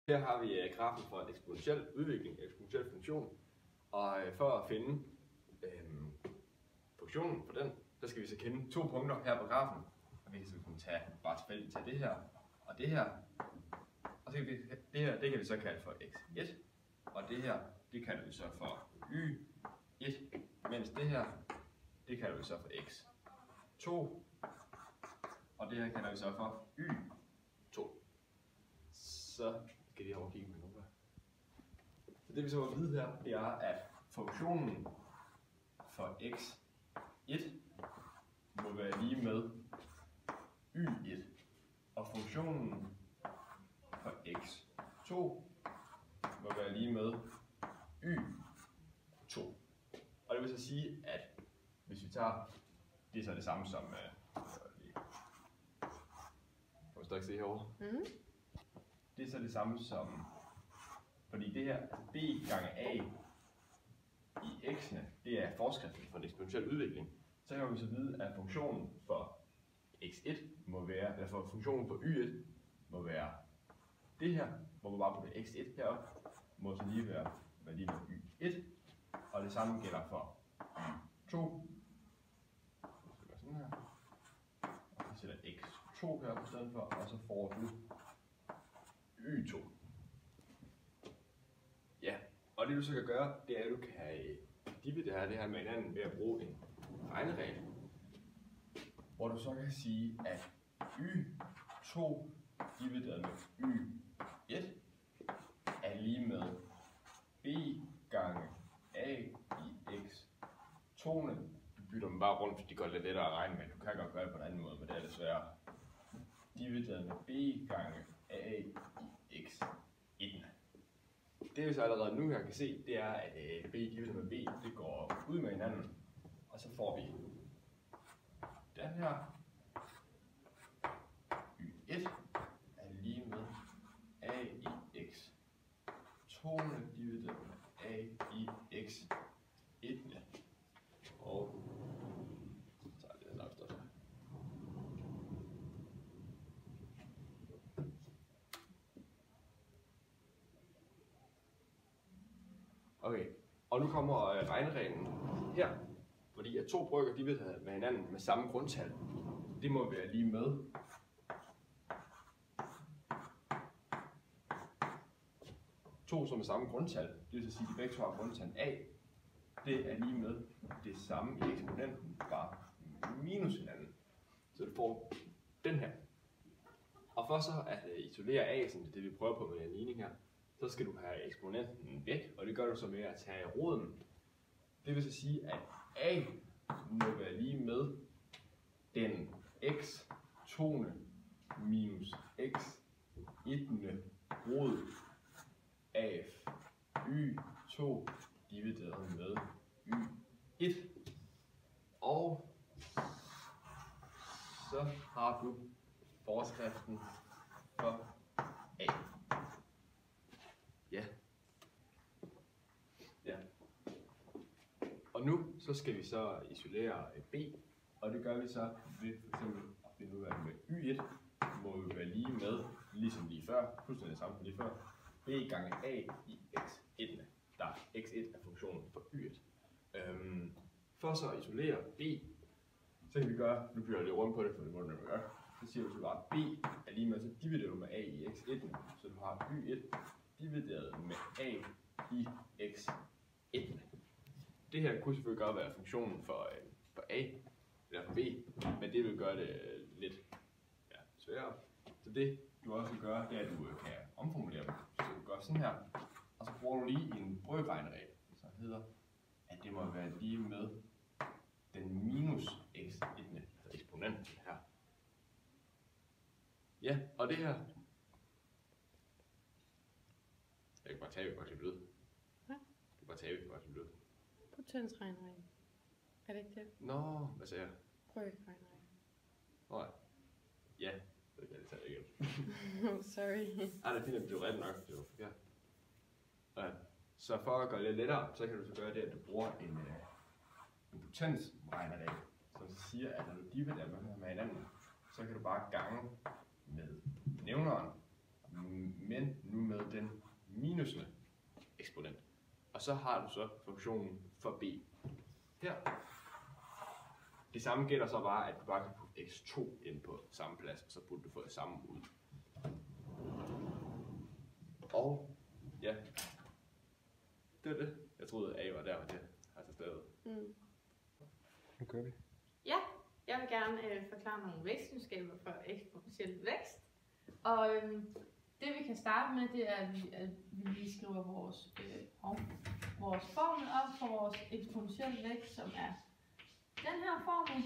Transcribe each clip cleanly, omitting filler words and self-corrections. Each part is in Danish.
Her har vi grafen for en eksponentiel udvikling, en eksponentiel funktion. Og for at finde funktionen for den, så skal vi så kende 2 punkter her på grafen. Og vi kan så bare tilfældigt tage det her og det her. Og så kan vi, det her, det kan vi så kalde for x1. Og det her, det kalder vi så for y1. Mens det her, det kalder vi så for x2. Og det her kalder vi så for y2. Så skal vi over kigge med nogle. Så det vi så må vide her, det er, at funktionen for x1 må være lige med y1. Og funktionen for x2 må være lige med y2. Og det vil så sige, at hvis vi tager, det er så det samme som, kan man stadig se herovre? Det er så det samme som, fordi det her, altså b gange a i x'ene, det er forskriften for en eksponentiel udvikling. Så kan vi så vide, at funktionen for x1 må være, eller for funktionen for y1 må være det her, hvor man bare putter x1 heroppe, må så lige være lige med y1, og det samme gælder for y2. Så gør sådan her, og så sætter x2 her på stedet for, og så får du y2. Ja, og det du så kan gøre, det er, at du kan dividere det her med hinanden ved at bruge en regneregel, hvor du så kan sige, at y2 divideret med y1 er lige med b gange a i x2'ene. Du bytter dem bare rundt, for de går lidt lettere at regne med. Du kan godt gøre det på en anden måde, men det er lidt sværere. Divideret med b gange a i x1'ene. Det vi så allerede nu her kan se, det er, at b divideret med b, det går ud med hinanden. Og så får vi den her. y1 er lige med a i x2'ene divideret med a i x1'ene. Og så er det nok større. Okay, og nu kommer regnereglen her, fordi at 2 brøker divideret med hinanden med samme grundtal, det må være lige med 2 som er samme grundtal, det vil sige, at de begge to har grundtal a, det er lige med det samme i eksponenten, bare minus hinanden. Så du får den her. Og for så at isolere a, som det vi prøver på med den ligning her, så skal du have eksponenten væk, og det gør du så med at tage roden. Det vil så sige, at a må være lige med den x2'ene minus x1'ene rod af y2 divideret med y1. Og så har du forskriften for a. Ja. Og nu så skal vi så isolere b, og det gør vi så ved for eksempel at finde ud af med y1 må jo være lige med, ligesom lige før, fuldstændig samme som lige før, b gange a i x1, der x1 er funktionen for y1. For så at isolere b, så kan vi gøre, nu bliver jeg lidt rundt på det, for det må du gøre, så siger du så bare, at b er lige med, så dividerer du med a i x1, så du har y1 divideret med a i x1. Det her kunne selvfølgelig godt være funktionen for a, eller for b, men det vil gøre det lidt sværere. Så det du også kan gøre, det er, at du kan omformulere dem. Så du gør sådan her, og så bruger du lige en brøkregneregel, som hedder, at det må være lige med den minus x1, altså eksponenten her. Ja, og det her, jeg kan bare tage, godt lidt ud. Hvad? Du kan bare tage, godt lidt ud. Potensregneregel. Er det ikke det? Nå, hvad sagde jeg? Brøkregneregel. Nå ja, det kan jeg tage igen. Oh, sorry. Ej, det er fint, at det er ret nok. Ja. Så for at gøre det lidt lettere, så kan du så gøre det, at du bruger en potensregneregel, som siger, at når du dividerer med hinanden, så kan du bare gange med nævneren men nu med den minusende eksponent. Og så har du så funktionen for b her. Det samme gælder så bare, at du bare kan putte x2 ind på samme plads, og så burde du få det samme ud. Og ja, det var det. Jeg troede, at A var der, og det har så stadig. Nu kører vi. Ja, jeg vil gerne forklare nogle vækstegenskaber for eksponentiel vækst. Og det vi kan starte med, det er, at vi lige skriver vores formel op for vores eksponentielle vækst, som er den her formel.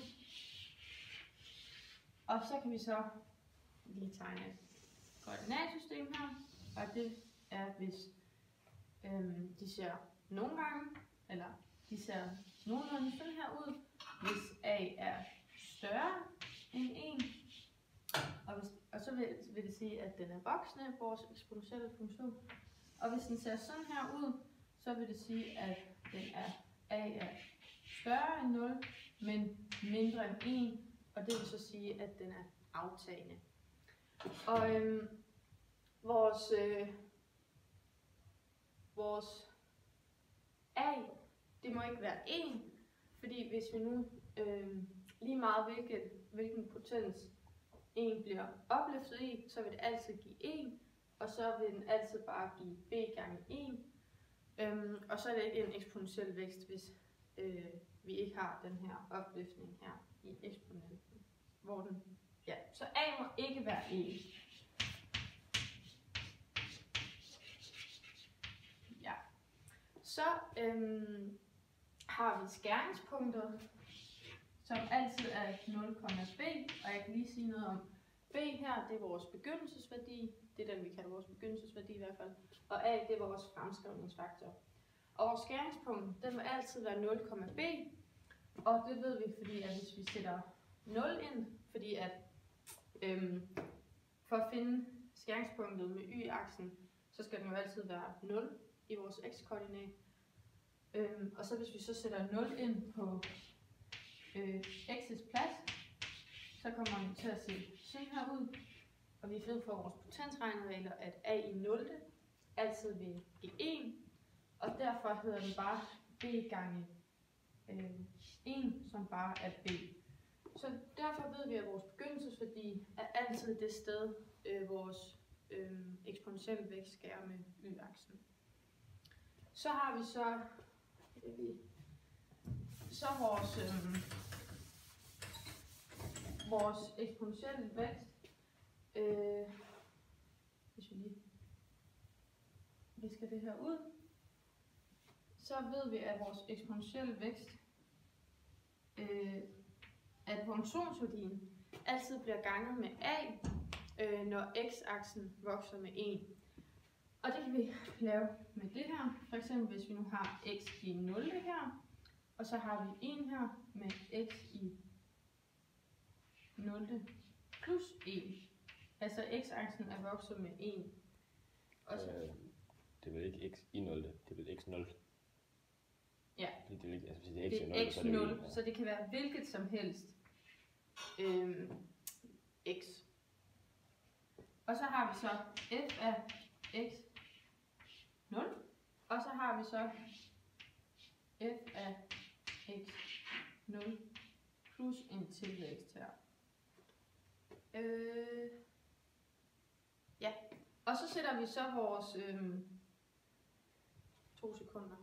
Og så kan vi så lige tegne et koordinatsystem her. Og det er, hvis de ser nogle gange, eller de ser nogenlunde sådan her ud, hvis a er større end 1, og så vil det sige, at den er voksende, vores eksponentielle funktion. Og hvis den ser sådan her ud, så vil det sige, at a er større end 0, men mindre end 1, og det vil så sige, at den er aftagende. Og vores a, det må ikke være 1, fordi hvis vi nu lige meget hvilken potens 1 bliver opløftet i, så vil det altid give 1, og så vil den altid bare give b gange 1. Og så er det ikke en eksponentiel vækst, hvis vi ikke har den her opløftning her i eksponenten. Så a må ikke være 1. Ja. Så har vi skæringspunktet, som altid er 0,b, og jeg kan lige sige noget om b her, det er vores begyndelsesværdi, det er den vi kalder vores begyndelsesværdi i hvert fald, og a det er vores fremskrivningsfaktor. Og vores skæringspunkt, den vil altid være 0,b, og det ved vi, fordi at hvis vi sætter 0 ind, fordi at for at finde skæringspunktet med y-aksen, så skal den jo altid være 0 i vores x-koordinat. Og så hvis vi så sætter 0 ind på x's plads, så kommer den til at se sådan her ud. Og vi ved fra vores potensregneregler, at a i 0 altid vil give 1, og derfor hedder den bare b gange 1, som bare er b. Så derfor ved vi, at vores begyndelsesværdi er altid det sted, vores eksponentielle vækst skærer med y-aksen. Så har vi så vores eksponentielle vækst, hvis vi lige visker det her ud, så ved vi, at vores eksponentielle vækst, at funktionsværdien altid bliver ganget med a, når x-aksen vokser med 1. Og det kan vi lave med det her. For eksempel hvis vi nu har x i 0 her, og så har vi 1 her med x i 0 plus 1. Altså x-aksen er vokset med 1. Og så Det er vel ikke x i 0, det er vel x 0. Ja. Det er, ikke, altså, hvis det er x i 0, det er x så er det 0, jo 1, så det kan være hvilket som helst x. Og så har vi så f af x 0, og så har vi så f af x 0 plus en tilvækst her. Ja, og så sætter vi så vores 2 sekunder.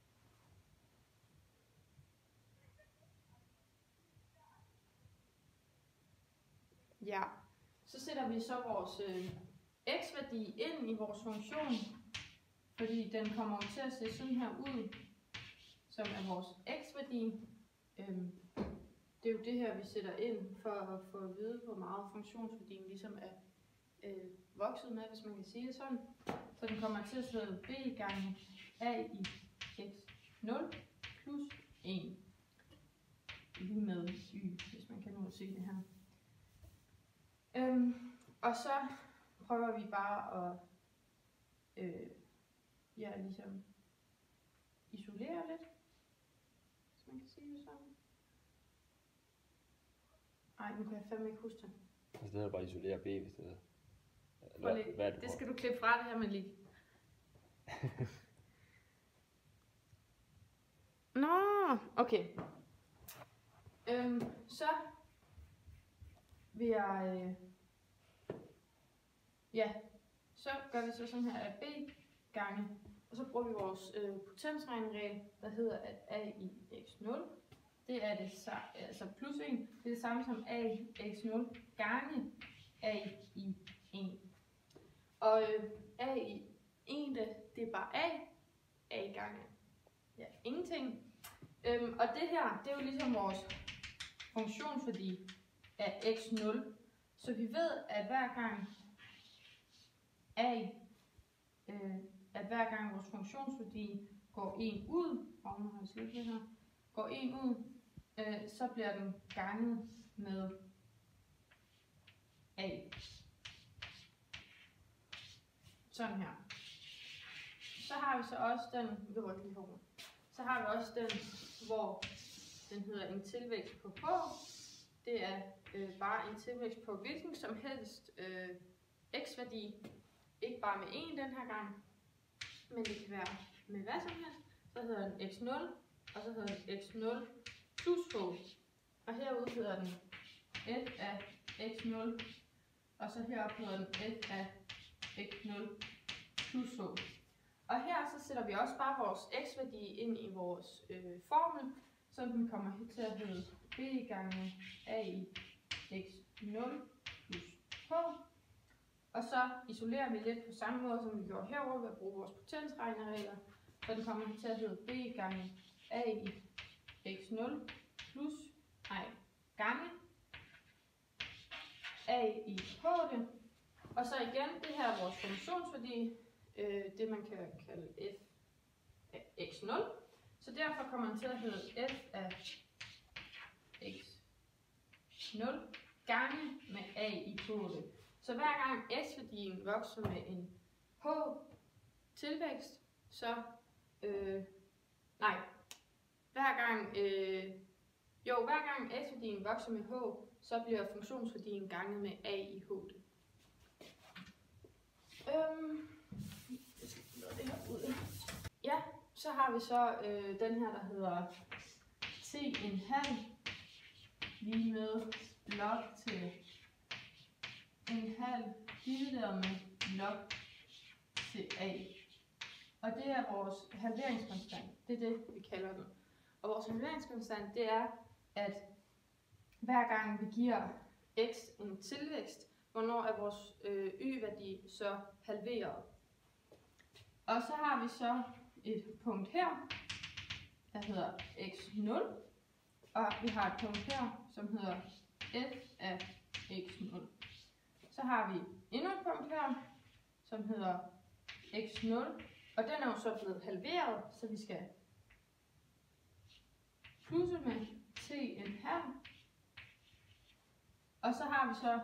Ja, så sætter vi så vores x-værdi ind i vores funktion, fordi den kommer til at se sådan her ud, som er vores x-værdi. Det er jo det her, vi sætter ind for at få at vide, hvor meget funktionsværdien ligesom er vokset med, hvis man kan sige det sådan. Så den kommer til at hedde b gange a i x0 plus 1. Lige med y, hvis man kan nå at se det her. Og så prøver vi bare at ligesom isolere lidt, hvis man kan sige det sådan. Ej, nu kan jeg fandme ikke huske det. Altså det er bare isolere b, hvis det er. Prøv lige. Hvad er det Det for? skal du klippe fra det her med lige. Nå, okay. Så vil jeg... ja, så gør vi så sådan her, at b gange, og så bruger vi vores potensregneregel, der hedder, at a i x0, det er det altså plus 1, det er det samme som a i x0 gange a i 1. Og a i 1, det er bare a gange, ja, ingenting. Og det her, det er jo ligesom vores funktionsværdi af x0. Så vi ved, at hver gang vores funktionsværdi går 1 ud, går 1 ud, så bliver den ganget med a. Sådan her. Så har vi så også den, så har vi også den, hvor den hedder en tilvækst på h. Det er bare en tilvækst på hvilken som helst x-værdi. Ikke bare med 1 den her gang, men det kan være med hvad som helst. Så hedder den x0, og så hedder den x0 plus h. Og herude hedder den f af x0, og så heroppe hedder den f af x0 plus h. Og her så sætter vi også bare vores x-værdi ind i vores formel, så den kommer til at hedde b gange a i x0 plus h. Og så isolerer vi lidt på samme måde, som vi gjorde herovre ved at bruge vores potensregneregler. Så den kommer til at hedde b gange a i x0 plus, gange a i h. Og så igen, det her er vores funktionsværdi, det man kan kalde f af x0. Så derfor kommer den til at hedde f af x0 gange med a i h. Så hver gang s-værdien vokser med en h tilvækst, så hver gang s-værdien vokser med h, så bliver funktionsværdien ganget med a i h. Ja, så har vi så den her, der hedder t1/2 lige med log til en halv divideret med log til a. Og det er vores halveringskonstant. Det er det, vi kalder den. Og vores halveringskonstant, det er, at hver gang vi giver x en tilvækst, hvornår er vores y-værdi så halveret. Og så har vi så et punkt her, der hedder x0, og vi har et punkt her, som hedder f af x0. Så har vi endnu et punkt her, som hedder x0, og den er jo så blevet halveret, så vi skal plusse med t1/2. Og så har vi så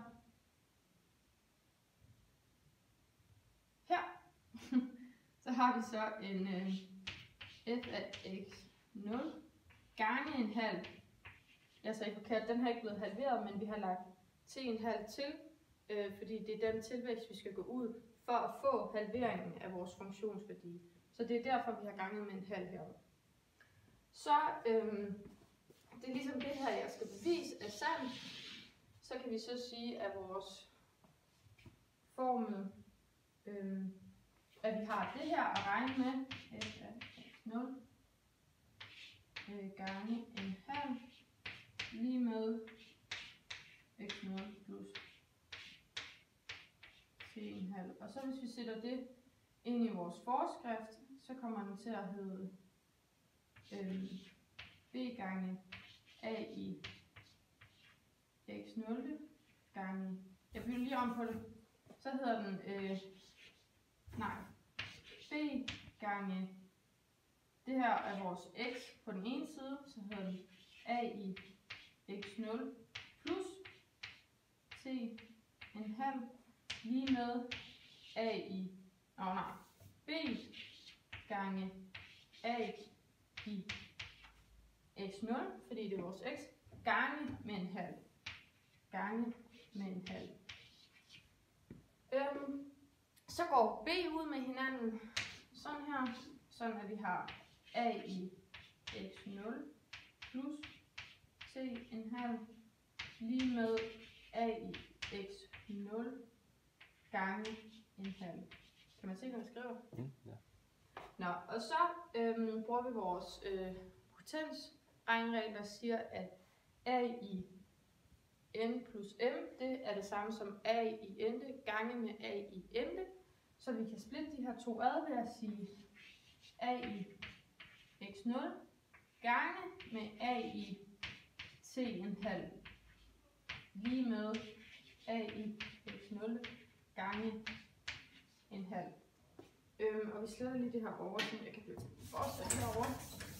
her, så har vi så en f af x0 gange en halv. Jeg sagde forkert, den har ikke blevet halveret, men vi har lagt t1/2 til, fordi det er den tilvækst, vi skal gå ud for at få halveringen af vores funktionsværdi. Så det er derfor, vi har ganget med en halv heroppe. Så det er ligesom det her, jeg skal bevise er sandt. Så kan vi så sige, at vores formel, at vi har det her at regne med, f af x0 gange en halv lige med x0 plus t1/2. Og så hvis vi sætter det ind i vores forskrift, så kommer den til at hedde b gange a i x0 gange, jeg bytter lige om på det, så hedder den b gange, det her er vores x på den ene side, så hedder den a i x0 plus t1/2 lige med a i, b gange a i x0, fordi det er vores x, gange med en halv. Gange med en halv. Så går b ud med hinanden sådan her, sådan at vi har a i x0 plus c en halv lige med a i x0 gange en halv. Kan man se, hvad jeg skriver? Ja. Nå, og så bruger vi vores potensregnregel, der siger, at a i n plus m, det er det samme som a i ente gange med a i ente. Så vi kan splitte de her to ad ved at sige a i x0 gange med a i t en halv lige med a i x0 gange en halv. Og vi sletter lige det her over, så jeg kan fortsætte herovre.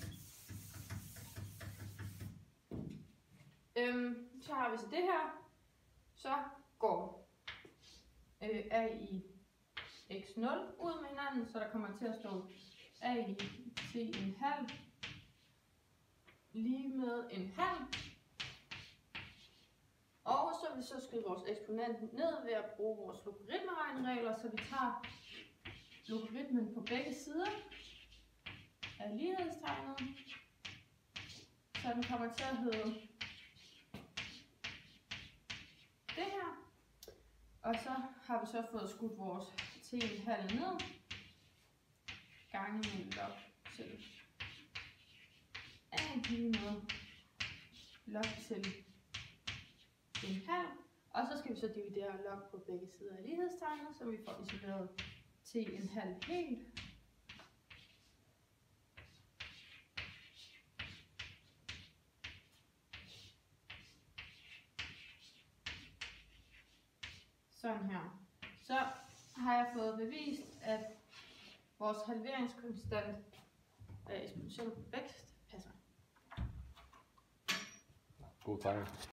Så har vi så det her. Så går a i x0 ud med hinanden, så der kommer til at stå a i t en halv lige med en halv. Og så vil vi så skyde vores eksponent ned ved at bruge vores logaritmeregneregler, så vi tager logaritmen på begge sider af lighedstegnet, så den kommer til at hedde det her. Og så har vi så fået skudt vores t en halv ned, gange med log til a lige med log til en halv. Og så skal vi så dividere log på begge sider af lighedstegnet, så vi får isoleret t en halv helt. Sådan her. Så har jeg fået bevist, at vores halveringskonstant af eksponentiel vækst passer. God tegning.